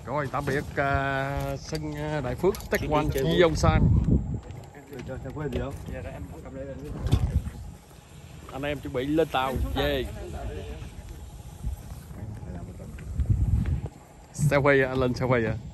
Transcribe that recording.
Rồi tạm biệt sân Đại Phước Taekwondo Chi Yongsan. Anh em chuẩn bị lên tàu về. Selfie lên selfie ạ.